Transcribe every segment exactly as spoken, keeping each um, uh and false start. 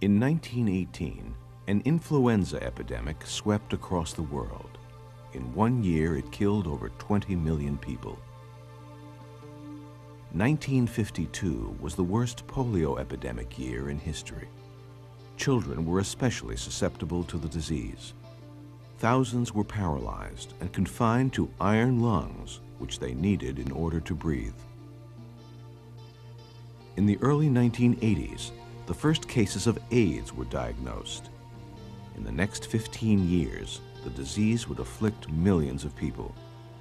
In nineteen eighteen, an influenza epidemic swept across the world. In one year, it killed over twenty million people. nineteen fifty-two was the worst polio epidemic year in history. Children were especially susceptible to the disease. Thousands were paralyzed and confined to iron lungs, which they needed in order to breathe. In the early nineteen eighties, the first cases of AIDS were diagnosed. In the next fifteen years, the disease would afflict millions of people.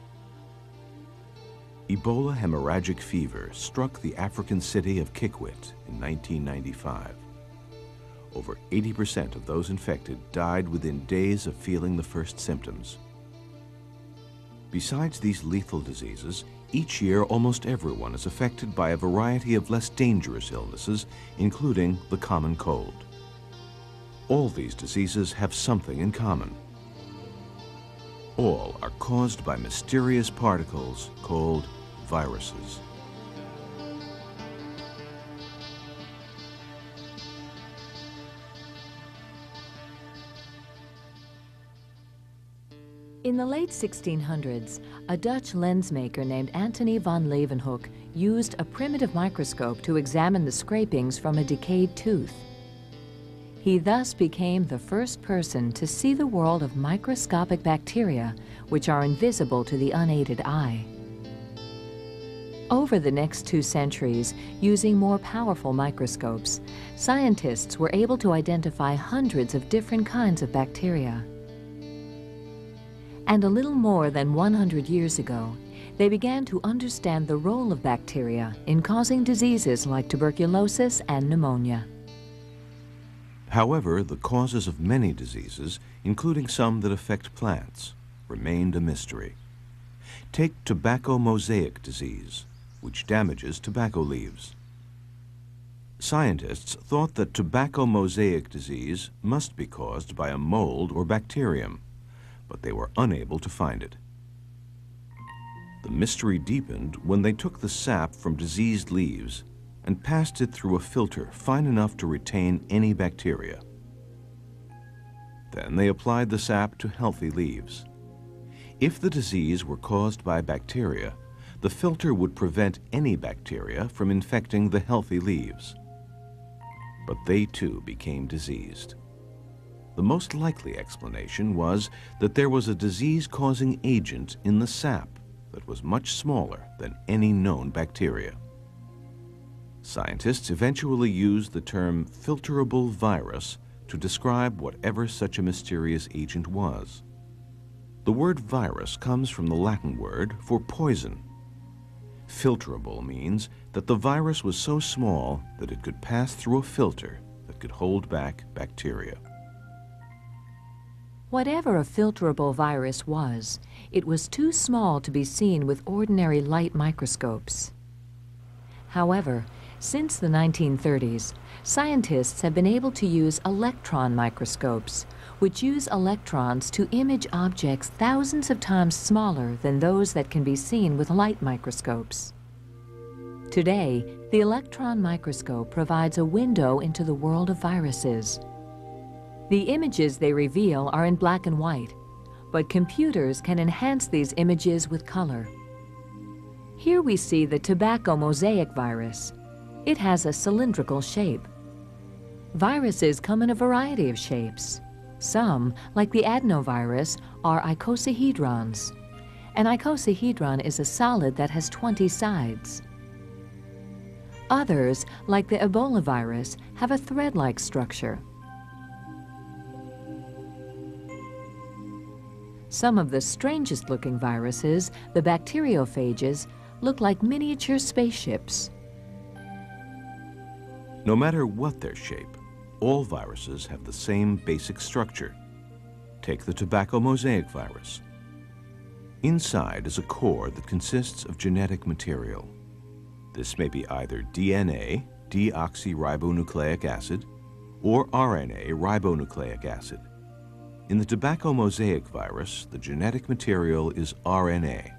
Ebola hemorrhagic fever struck the African city of Kikwit in nineteen ninety-five. Over eighty percent of those infected died within days of feeling the first symptoms. Besides these lethal diseases, each year almost everyone is affected by a variety of less dangerous illnesses, including the common cold. All these diseases have something in common. All are caused by mysterious particles called viruses. In the late sixteen hundreds, a Dutch lensmaker named Antony van Leeuwenhoek used a primitive microscope to examine the scrapings from a decayed tooth. He thus became the first person to see the world of microscopic bacteria, which are invisible to the unaided eye. Over the next two centuries, using more powerful microscopes, scientists were able to identify hundreds of different kinds of bacteria. And a little more than one hundred years ago, they began to understand the role of bacteria in causing diseases like tuberculosis and pneumonia. However, the causes of many diseases, including some that affect plants, remained a mystery. Take tobacco mosaic disease, which damages tobacco leaves. Scientists thought that tobacco mosaic disease must be caused by a mold or bacterium, but they were unable to find it. The mystery deepened when they took the sap from diseased leaves and passed it through a filter fine enough to retain any bacteria. Then they applied the sap to healthy leaves. If the disease were caused by bacteria, the filter would prevent any bacteria from infecting the healthy leaves. But they too became diseased. The most likely explanation was that there was a disease-causing agent in the sap that was much smaller than any known bacteria. Scientists eventually used the term filterable virus to describe whatever such a mysterious agent was. The word virus comes from the Latin word for poison. Filterable means that the virus was so small that it could pass through a filter that could hold back bacteria. Whatever a filterable virus was, it was too small to be seen with ordinary light microscopes. However, since the nineteen thirties, scientists have been able to use electron microscopes, which use electrons to image objects thousands of times smaller than those that can be seen with light microscopes. Today, the electron microscope provides a window into the world of viruses. The images they reveal are in black and white, but computers can enhance these images with color. Here we see the tobacco mosaic virus. It has a cylindrical shape. Viruses come in a variety of shapes. Some, like the adenovirus, are icosahedrons. An icosahedron is a solid that has twenty sides. Others, like the Ebola virus, have a thread-like structure. Some of the strangest-looking viruses, the bacteriophages, look like miniature spaceships. No matter what their shape, all viruses have the same basic structure. Take the tobacco mosaic virus. Inside is a core that consists of genetic material. This may be either D N A, deoxyribonucleic acid, or R N A, ribonucleic acid. In the tobacco mosaic virus, the genetic material is R N A.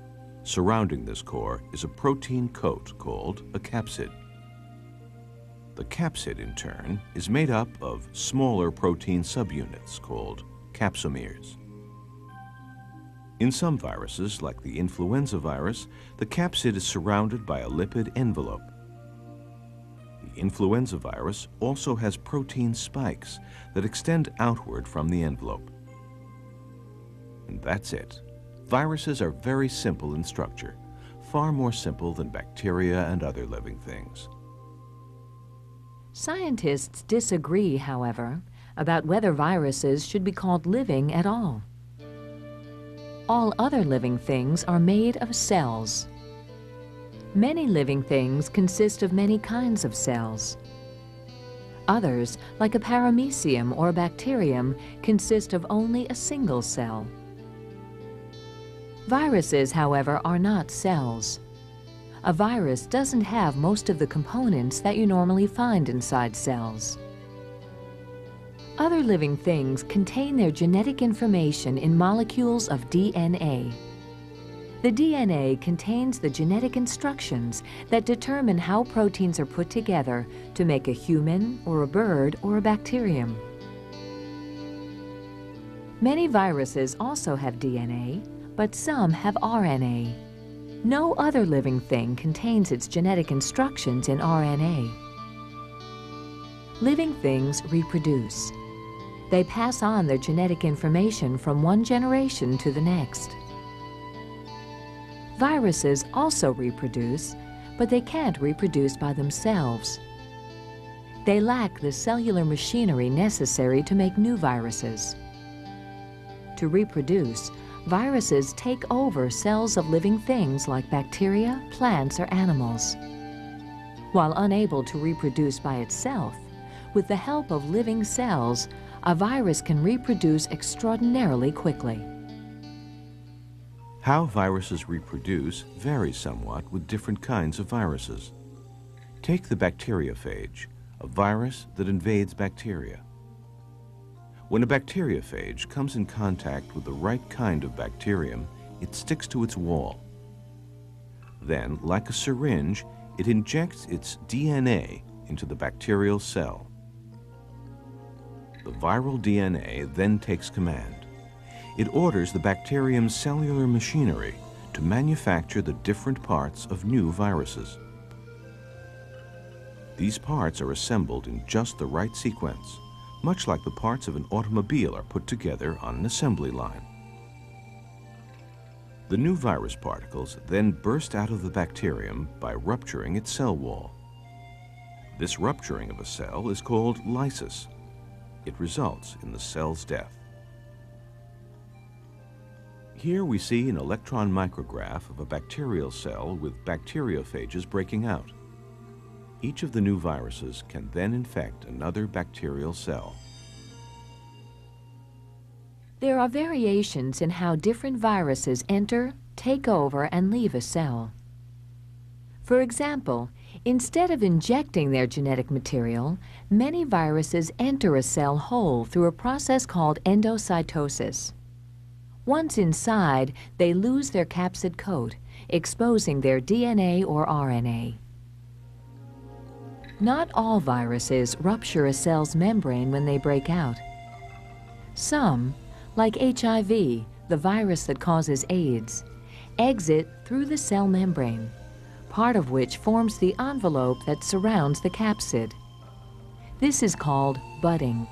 Surrounding this core is a protein coat called a capsid. The capsid, in turn, is made up of smaller protein subunits called capsomeres. In some viruses, like the influenza virus, the capsid is surrounded by a lipid envelope. The influenza virus also has protein spikes that extend outward from the envelope. And that's it. Viruses are very simple in structure, far more simple than bacteria and other living things. Scientists disagree, however, about whether viruses should be called living at all. All other living things are made of cells. Many living things consist of many kinds of cells. Others, like a paramecium or a bacterium, consist of only a single cell. Viruses, however, are not cells. A virus doesn't have most of the components that you normally find inside cells. Other living things contain their genetic information in molecules of D N A. The D N A contains the genetic instructions that determine how proteins are put together to make a human or a bird or a bacterium. Many viruses also have D N A, but some have R N A. No other living thing contains its genetic instructions in R N A. Living things reproduce. They pass on their genetic information from one generation to the next. Viruses also reproduce, but they can't reproduce by themselves. They lack the cellular machinery necessary to make new viruses. To reproduce, viruses take over cells of living things like bacteria, plants, or animals. While unable to reproduce by itself, with the help of living cells, a virus can reproduce extraordinarily quickly. How viruses reproduce varies somewhat with different kinds of viruses. Take the bacteriophage, a virus that invades bacteria. When a bacteriophage comes in contact with the right kind of bacterium, it sticks to its wall. Then, like a syringe, it injects its D N A into the bacterial cell. The viral D N A then takes command. It orders the bacterium's cellular machinery to manufacture the different parts of new viruses. These parts are assembled in just the right sequence, much like the parts of an automobile are put together on an assembly line. The new virus particles then burst out of the bacterium by rupturing its cell wall. This rupturing of a cell is called lysis. It results in the cell's death. Here we see an electron micrograph of a bacterial cell with bacteriophages breaking out. Each of the new viruses can then infect another bacterial cell. There are variations in how different viruses enter, take over, and leave a cell. For example, instead of injecting their genetic material, many viruses enter a cell whole through a process called endocytosis. Once inside, they lose their capsid coat, exposing their D N A or R N A. Not all viruses rupture a cell's membrane when they break out. Some, like H I V, the virus that causes AIDS, exit through the cell membrane, part of which forms the envelope that surrounds the capsid. This is called budding.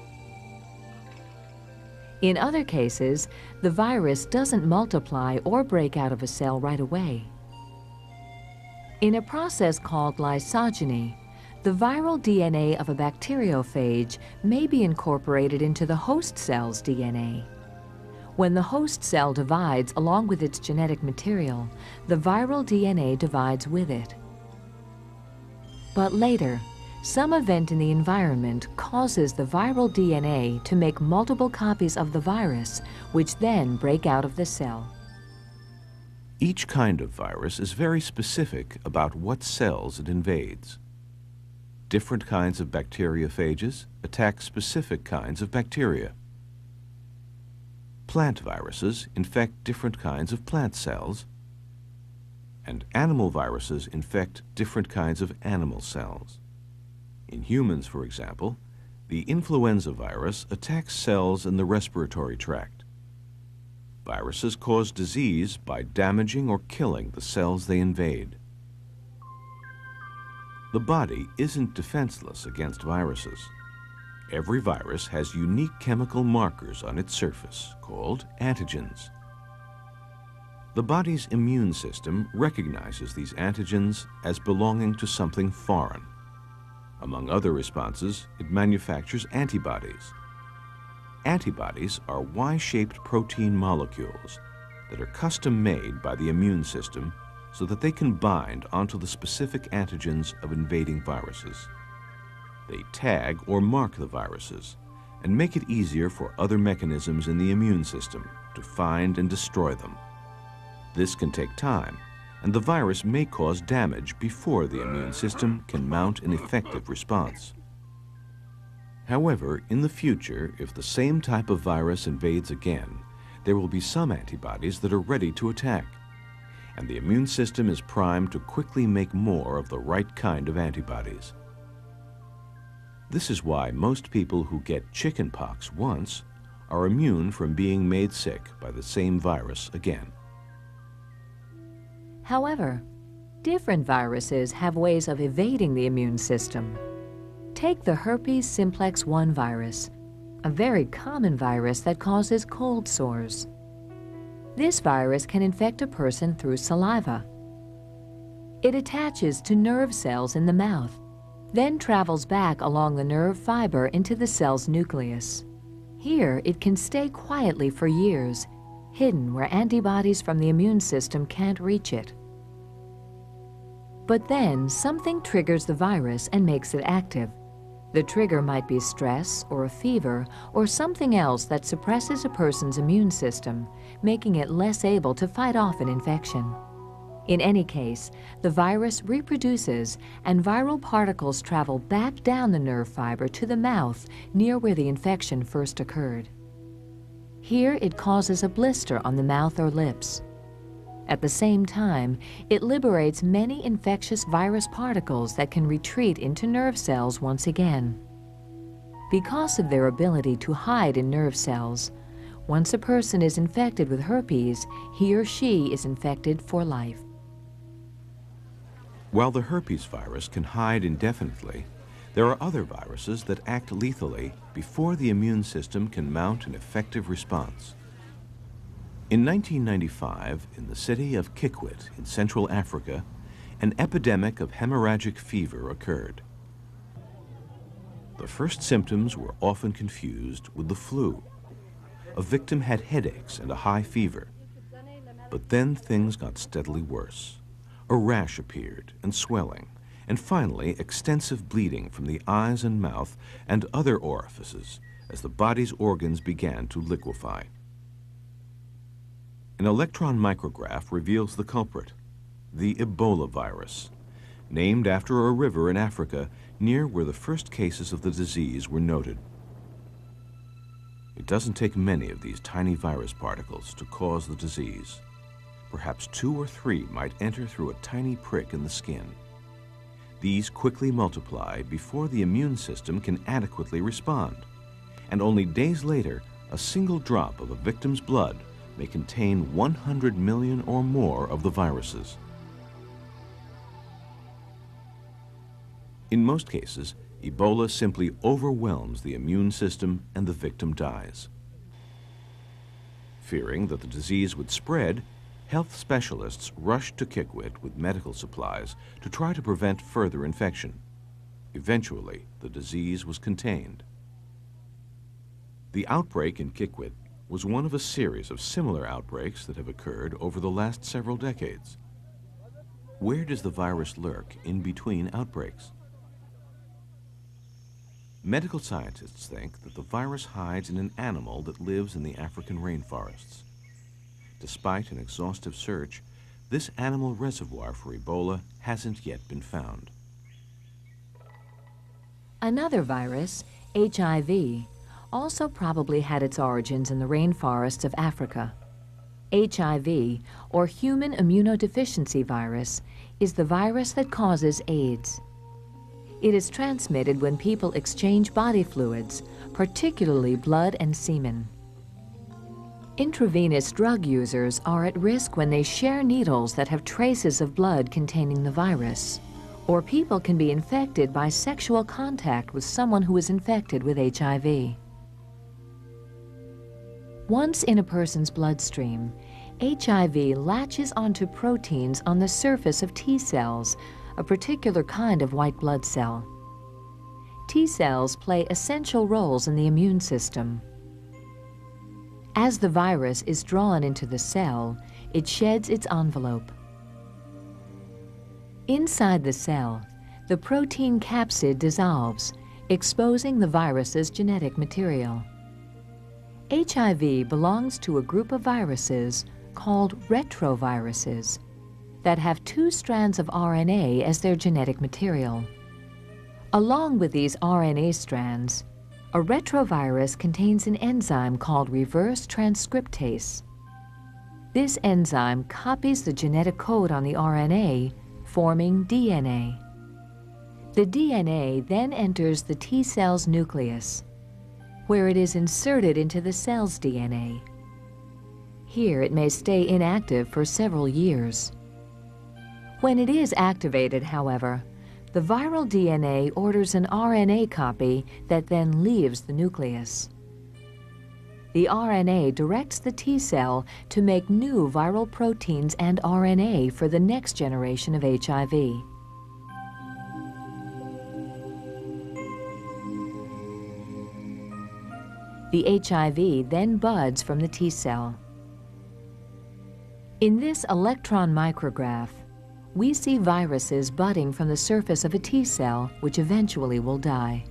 In other cases, the virus doesn't multiply or break out of a cell right away. In a process called lysogeny, the viral D N A of a bacteriophage may be incorporated into the host cell's D N A. When the host cell divides along with its genetic material, the viral D N A divides with it. But later, some event in the environment causes the viral D N A to make multiple copies of the virus, which then break out of the cell. Each kind of virus is very specific about what cells it invades. Different kinds of bacteriophages attack specific kinds of bacteria. Plant viruses infect different kinds of plant cells, and animal viruses infect different kinds of animal cells. In humans, for example, the influenza virus attacks cells in the respiratory tract. Viruses cause disease by damaging or killing the cells they invade. The body isn't defenseless against viruses. Every virus has unique chemical markers on its surface called antigens. The body's immune system recognizes these antigens as belonging to something foreign. Among other responses, it manufactures antibodies. Antibodies are Y-shaped protein molecules that are custom-made by the immune system so that they can bind onto the specific antigens of invading viruses. They tag or mark the viruses and make it easier for other mechanisms in the immune system to find and destroy them. This can take time, and the virus may cause damage before the immune system can mount an effective response. However, in the future, if the same type of virus invades again, there will be some antibodies that are ready to attack, and the immune system is primed to quickly make more of the right kind of antibodies. This is why most people who get chickenpox once are immune from being made sick by the same virus again. However, different viruses have ways of evading the immune system. Take the herpes simplex one virus, a very common virus that causes cold sores. This virus can infect a person through saliva. It attaches to nerve cells in the mouth, then travels back along the nerve fiber into the cell's nucleus. Here, it can stay quietly for years, hidden where antibodies from the immune system can't reach it. But then something triggers the virus and makes it active. The trigger might be stress or a fever or something else that suppresses a person's immune system, making it less able to fight off an infection. In any case, the virus reproduces and viral particles travel back down the nerve fiber to the mouth near where the infection first occurred. Here it causes a blister on the mouth or lips. At the same time, it liberates many infectious virus particles that can retreat into nerve cells once again. Because of their ability to hide in nerve cells, once a person is infected with herpes, he or she is infected for life. While the herpes virus can hide indefinitely, there are other viruses that act lethally before the immune system can mount an effective response. In nineteen ninety-five, in the city of Kikwit in Central Africa, an epidemic of hemorrhagic fever occurred. The first symptoms were often confused with the flu. A victim had headaches and a high fever. But then things got steadily worse. A rash appeared and swelling, and finally extensive bleeding from the eyes and mouth and other orifices as the body's organs began to liquefy. An electron micrograph reveals the culprit, the Ebola virus, named after a river in Africa near where the first cases of the disease were noted. It doesn't take many of these tiny virus particles to cause the disease. Perhaps two or three might enter through a tiny prick in the skin. These quickly multiply before the immune system can adequately respond, and only days later, a single drop of a victim's blood may contain one hundred million or more of the viruses. In most cases, Ebola simply overwhelms the immune system and the victim dies. Fearing that the disease would spread, health specialists rushed to Kikwit with medical supplies to try to prevent further infection. Eventually, the disease was contained. The outbreak in Kikwit was one of a series of similar outbreaks that have occurred over the last several decades. Where does the virus lurk in between outbreaks? Medical scientists think that the virus hides in an animal that lives in the African rainforests. Despite an exhaustive search, this animal reservoir for Ebola hasn't yet been found. Another virus, H I V, also probably had its origins in the rainforests of Africa. H I V, or human immunodeficiency virus, is the virus that causes AIDS. It is transmitted when people exchange body fluids, particularly blood and semen. Intravenous drug users are at risk when they share needles that have traces of blood containing the virus, or people can be infected by sexual contact with someone who is infected with H I V. Once in a person's bloodstream, H I V latches onto proteins on the surface of T cells, a particular kind of white blood cell. T cells play essential roles in the immune system. As the virus is drawn into the cell, it sheds its envelope. Inside the cell, the protein capsid dissolves, exposing the virus's genetic material. H I V belongs to a group of viruses called retroviruses that have two strands of R N A as their genetic material. Along with these R N A strands, a retrovirus contains an enzyme called reverse transcriptase. This enzyme copies the genetic code on the R N A, forming D N A. The D N A then enters the T cell's nucleus, where it is inserted into the cell's D N A. Here it may stay inactive for several years. When it is activated, however, the viral D N A orders an R N A copy that then leaves the nucleus. The R N A directs the T cell to make new viral proteins and R N A for the next generation of H I V. The H I V then buds from the T cell. In this electron micrograph, we see viruses budding from the surface of a T cell, which eventually will die.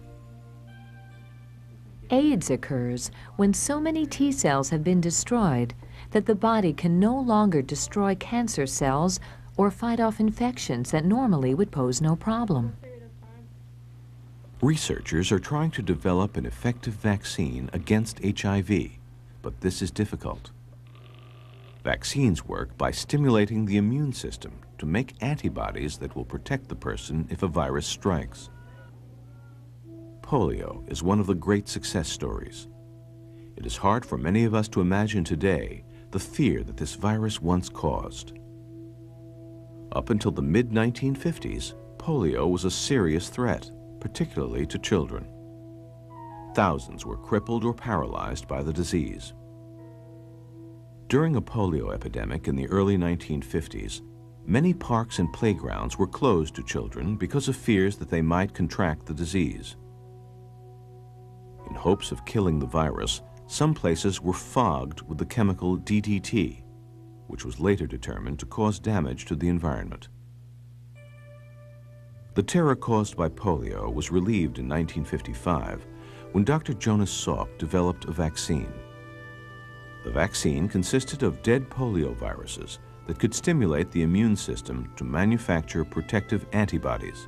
AIDS occurs when so many T cells have been destroyed that the body can no longer destroy cancer cells or fight off infections that normally would pose no problem. Researchers are trying to develop an effective vaccine against H I V, but this is difficult. Vaccines work by stimulating the immune system to make antibodies that will protect the person if a virus strikes. Polio is one of the great success stories. It is hard for many of us to imagine today the fear that this virus once caused. Up until the mid nineteen fifties, polio was a serious threat, particularly to children. Thousands were crippled or paralyzed by the disease. During a polio epidemic in the early nineteen fifties, many parks and playgrounds were closed to children because of fears that they might contract the disease. In hopes of killing the virus, some places were fogged with the chemical D D T, which was later determined to cause damage to the environment. The terror caused by polio was relieved in nineteen fifty-five when Doctor Jonas Salk developed a vaccine. The vaccine consisted of dead polio viruses that could stimulate the immune system to manufacture protective antibodies.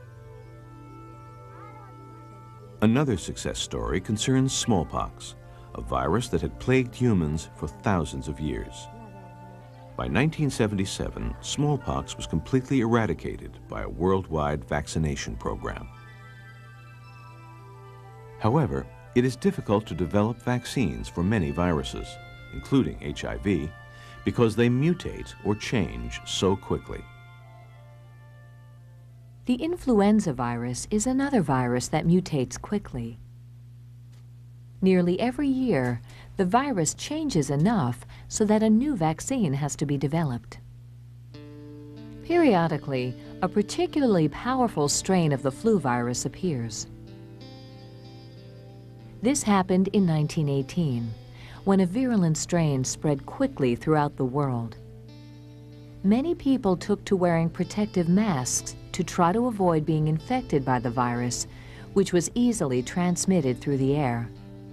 Another success story concerns smallpox, a virus that had plagued humans for thousands of years. By nineteen seventy-seven, smallpox was completely eradicated by a worldwide vaccination program. However, it is difficult to develop vaccines for many viruses, including H I V, because they mutate or change so quickly. The influenza virus is another virus that mutates quickly. Nearly every year, the virus changes enough so that a new vaccine has to be developed. Periodically, a particularly powerful strain of the flu virus appears. This happened in nineteen eighteen, when a virulent strain spread quickly throughout the world. Many people took to wearing protective masks to try to avoid being infected by the virus, which was easily transmitted through the air.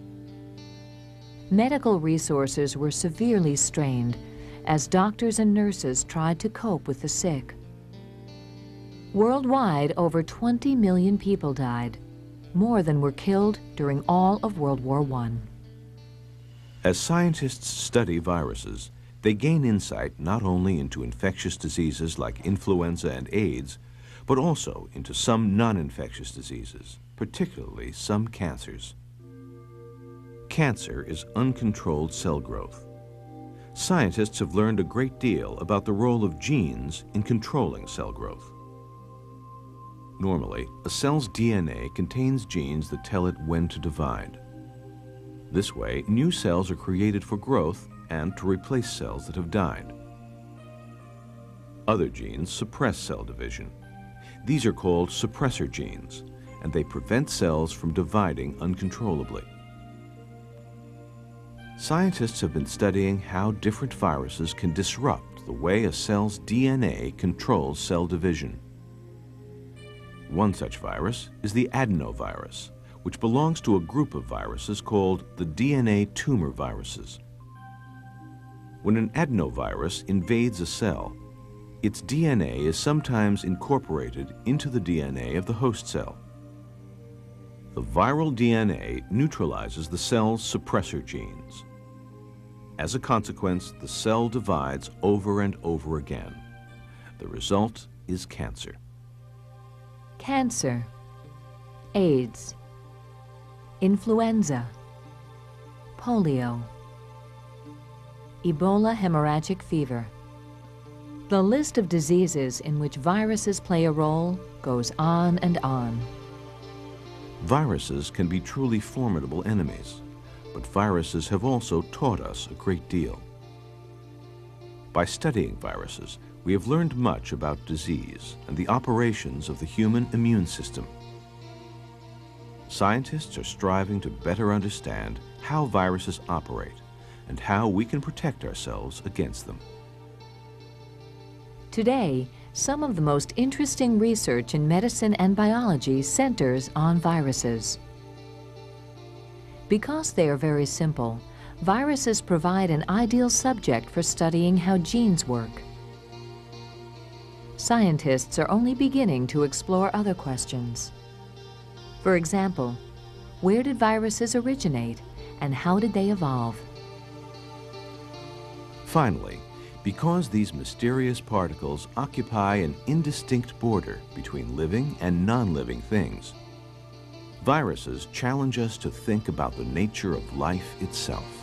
Medical resources were severely strained as doctors and nurses tried to cope with the sick. Worldwide, over twenty million people died, more than were killed during all of World War One. As scientists study viruses, they gain insight not only into infectious diseases like influenza and AIDS, but also into some non-infectious diseases, particularly some cancers. Cancer is uncontrolled cell growth. Scientists have learned a great deal about the role of genes in controlling cell growth. Normally, a cell's D N A contains genes that tell it when to divide. This way, new cells are created for growth and to replace cells that have died. Other genes suppress cell division. These are called suppressor genes, and they prevent cells from dividing uncontrollably. Scientists have been studying how different viruses can disrupt the way a cell's D N A controls cell division. One such virus is the adenovirus, which belongs to a group of viruses called the D N A tumor viruses. When an adenovirus invades a cell, its D N A is sometimes incorporated into the D N A of the host cell. The viral D N A neutralizes the cell's suppressor genes. As a consequence, the cell divides over and over again. The result is cancer. Cancer, AIDS, influenza, polio, Ebola hemorrhagic fever. The list of diseases in which viruses play a role goes on and on. Viruses can be truly formidable enemies, but viruses have also taught us a great deal. By studying viruses, we have learned much about disease and the operations of the human immune system. Scientists are striving to better understand how viruses operate and how we can protect ourselves against them. Today, some of the most interesting research in medicine and biology centers on viruses. Because they are very simple, viruses provide an ideal subject for studying how genes work. Scientists are only beginning to explore other questions. For example, where did viruses originate and how did they evolve? Finally, because these mysterious particles occupy an indistinct border between living and non-living things, viruses challenge us to think about the nature of life itself.